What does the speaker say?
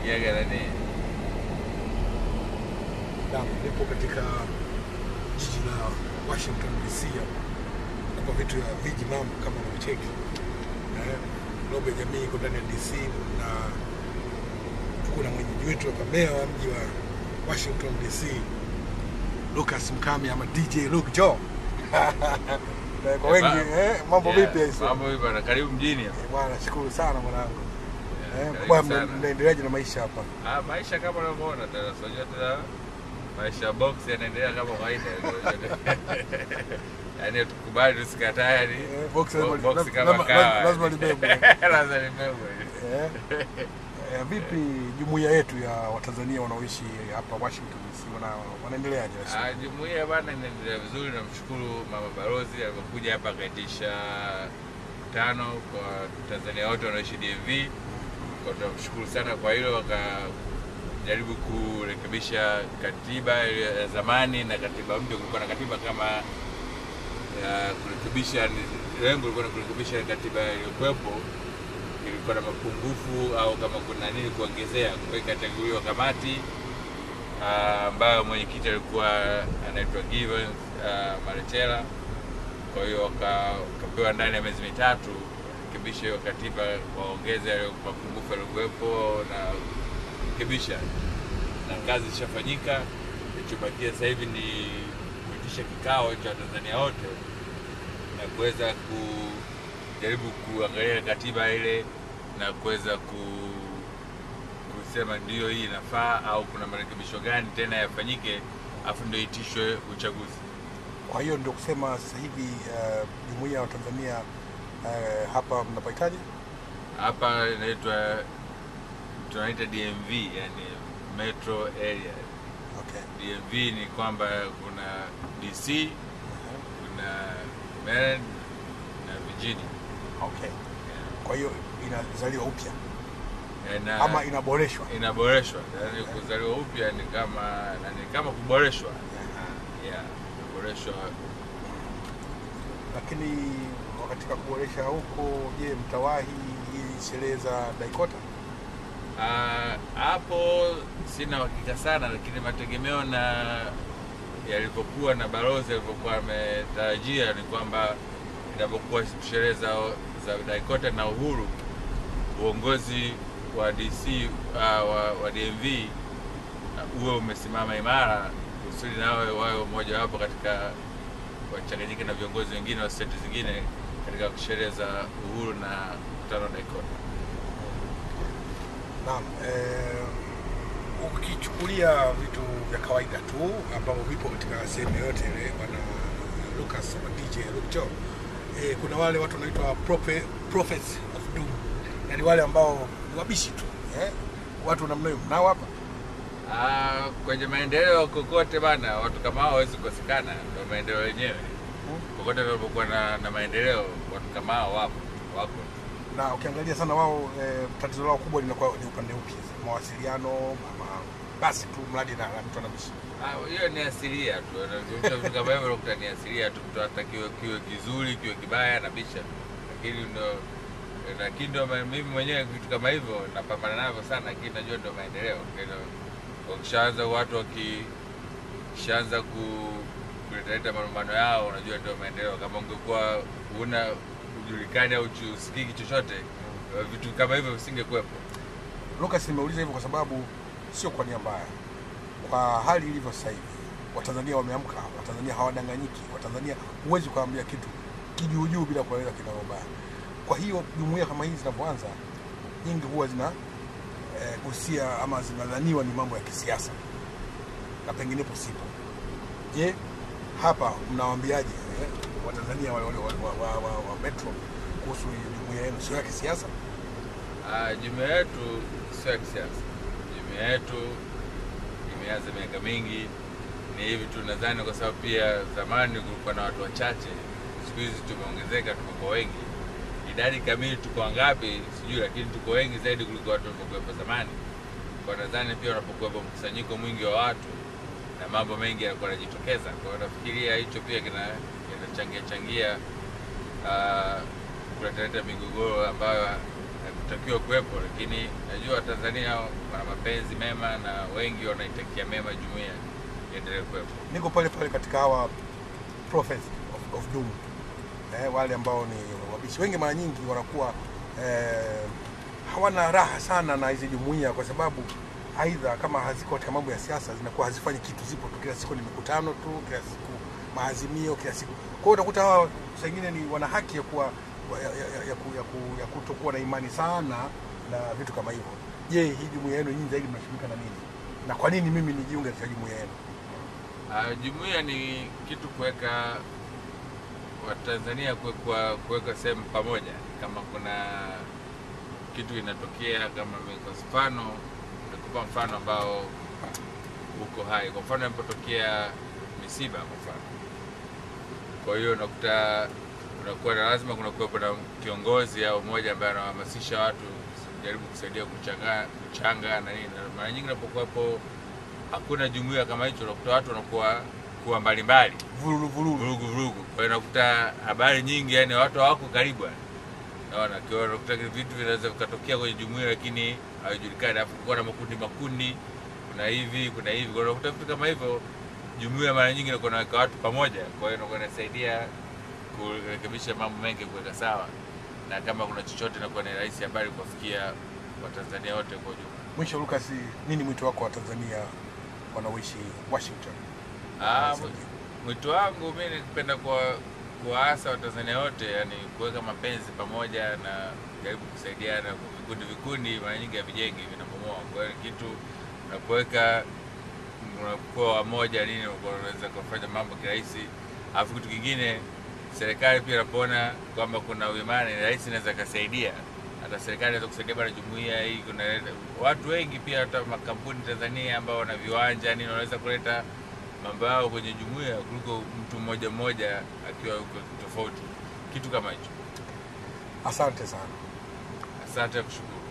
Kiaga nani? Nipo katika jiji la Washington DC kwa vitu ya viji mambo kama unacheki. Lobe jamii iko ndani ya DC na kuna mwenyeji wetu hapa meya wa mji wa Washington DC, Mkami ama DJ Joe. Kwa wengi mambo vipi hizo? Mambo vipi bwana, karibu mjini hapa. Bwana shukuru sana mwanangu. Bwana mnaendeleaje na maisha hapa? Maisha kama unavyoona tena maisha box yanaendelea kama kawaida. Yaani tukubali tusikatae yani box kama kawa. Lazima libebwe. Lazima libebwe. Vipi jumuiya yetu ya Watanzania wanaoishi hapa Washington DC wanaendeleaje? Jumuiya bwana inaendelea vizuri, namshukuru mama Balozi alipokuja hapa akaitisha tano kwa Tanzania wote wanaoishi DMV. Kwa tunamshukuru sana kwa hilo, wakajaribu kurekebisha katiba ya zamani na katiba mpya. Kulikuwa na katiba kama kurekebisha, lengo lilikuwa kurekebisha katiba iliyokuwepo, ilikuwa na mapungufu au kama kuna nini kuongezea. Kwa hiyo ikachaguliwa kamati ambayo mwenyekiti alikuwa anaitwa Given Marechela. Kwa hiyo wakapewa ndani ya miezi mitatu kurekebisha hiyo katiba, waongeze yale mapungufu yaliyokuwepo na kurekebisha, na kazi zishafanyika. Kilichobakia sasa hivi ni kuitisha kikao cha Tanzania wote na kuweza kujaribu kuangalia katiba ile na kuweza kusema ndio hii inafaa au kuna marekebisho gani tena yafanyike, afu ndio itishwe uchaguzi. Kwa hiyo ndio kusema sasa hivi jumuiya ya Tanzania hapa mnapaitaje? Hapa inaitwa tunaita DMV, yani metro area. Okay. DMV ni kwamba kuna DC, kuna Maryland na Virginia. Okay. Kwa hiyo inazaliwa upya ama inaboreshwa? Inaboreshwa. Yani kuzaliwa upya ni kama kuboreshwa. Kuboreshwa. Lakini katika kuboresha huko, je, mtawahi sherehe za Daikota? Hapo sina hakika sana, lakini mategemeo na yalipokuwa na Balozi alipokuwa ametarajia ni kwamba inapokuwa sherehe za Daikota na uhuru, uongozi wa DC wa DMV uwe umesimama imara kusudi nawe wao mmoja wapo katika wachanganyike na viongozi wengine wa state zingine katika sherehe za uhuru na mkutano Daikota. Naam, ukichukulia vitu vya kawaida tu ambavyo vipo katika sehemu yote ile, bwana Lucas wa DJ Joe, kuna wale watu wanaitwa prophets of doom, yani wale ambao ni wabishi tu, watu namna hiyo mnao hapa? Kwenye maendeleo kokote bana, watu kama hao hawezi kukosekana, ndio maendeleo yenyewe. Kokote wanapokuwa na maendeleo, watu kama hao wako. Na ukiangalia sana wao, tatizo lao kubwa linakuwa ni upande upi? Mawasiliano ama basi tu mradi na mtu anabishi? Hiyo ni asilia tu. Vitu kama hivyo unakuta ni asilia tu, mtu atakiwe kiwe kizuri, kiwe kibaya na bisha. Lakini ndio mimi mwenyewe vitu kama hivyo napambana navyo sana, lakini najua ndio maendeleo. Ukishaanza watu wakishaanza kuleta malumbano yao, unajua ndio maendeleo. Kama ungekuwa una ujulikani au usikiki chochote, vitu kama hivyo visingekuwepo. Lucas, nimeuliza hivyo kwa sababu sio kwa nia mbaya. Kwa hali ilivyo sasa hivi, Watanzania wameamka, Watanzania hawadanganyiki, Watanzania huwezi kuambia kitu kijuujuu bila kueleza kinabaya. Kwa hiyo jumuiya kama hizi zinapoanza, nyingi huwa zina gusia ama zinadhaniwa ni mambo ya kisiasa na penginepo sipo. Je, hapa mnawaambiaje Watanzania wa metro kuhusu jumuiya yenu? Sio ya kisiasa? Jumuiya yetu sio ya kisiasa. Jumuiya yetu imeanza miaka mingi, ni hivi tu nadhani kwa sababu pia zamani kulikuwa na watu wachache, siku hizi tumeongezeka, tumekuwa wengi. Idadi kamili tuko ngapi sijui, lakini tuko wengi zaidi kuliko watu walipokuwa zamani. Kwa nadhani pia unapokuwa mkusanyiko mwingi wa watu na mambo mengi yanakuwa yanajitokeza. Kwa hiyo nafikiria hicho pia kinachangia kuleta migogoro ambayo tutakiwa kuwepo, lakini najua Tanzania wana mapenzi mema na wengi wanaitakia mema jumuiya iendelee kuwepo. Niko pale pale katika hawa prophets of doom, wale ambao ni wabishi. Wengi mara nyingi wanakuwa hawana raha sana na hizi jumuiya, kwa sababu aidha kama haziko katika mambo ya siasa zinakuwa hazifanyi kitu, zipo tu kila siku, ni mikutano tu kila siku, maazimio kila siku. Kwa hiyo utakuta hawa wengine ni wana haki ya kuwa ya kutokuwa na imani sana na vitu kama hivyo. Je, hii jumuiya yenu nyinyi zaidi mnashughulika na nini? Na kwa nini mimi nijiunge katika jumuiya yenu? Jumuiya ni kitu kuweka Watanzania kuweka sehemu pamoja. Kama kuna kitu inatokea, kama kwa mfano, nikupa mfano ambao uko hai. Kwa mfano inapotokea misiba kwa mfano. Kwa hiyo unakuta unakuwa lazima kuna kuwepo na kiongozi au mmoja ambaye anahamasisha watu kujaribu kusaidia kuchanga na nini. Mara nyingi unapokuwepo hakuna jumuiya kama hicho, unakuta watu wanakuwa mbalimbali, vurugu. Kwa hiyo unakuta habari nyingi, yani watu hawako karibu. Naona kwa hiyo unakuta vitu vinaweza vikatokea kwenye jumuiya lakini haijulikani, alafu kuna makundi, kuna hivi. Kwa hiyo unakuta vitu kama hivyo, jumuiya mara nyingi inakuwa inaweka watu pamoja. Kwa hiyo inakuwa inasaidia kurekebisha mambo mengi, kuweka sawa, na kama kuna chochote inakuwa ni rahisi habari kufikia Watanzania wote kwa ujumla. Mwisho, Lucas, nini mwito wako wa Tanzania wanaoishi Washington? Mwito wangu mimi ningependa kuwaasa Watanzania wote, yani kuweka mapenzi pamoja na kujaribu kusaidiana. Vikundi mara nyingi havijengi, vinabomoa. Kwa hiyo kitu unapoweka unakuwa moja nini, unaweza kufanya mambo kirahisi. Alafu kitu kingine, serikali pia inapoona kwamba kuna uimani, rais inaweza kusaidia. Hata serikali inaweza kusaidia bana jumuiya hii. Kuna watu wengi pia, hata makampuni Tanzania ambao wana viwanja nini, wanaweza kuleta mambo yao kwenye jumuiya kuliko mtu mmoja akiwa tofauti. Kitu kama hicho. Asante sana. Asante, kushukuru.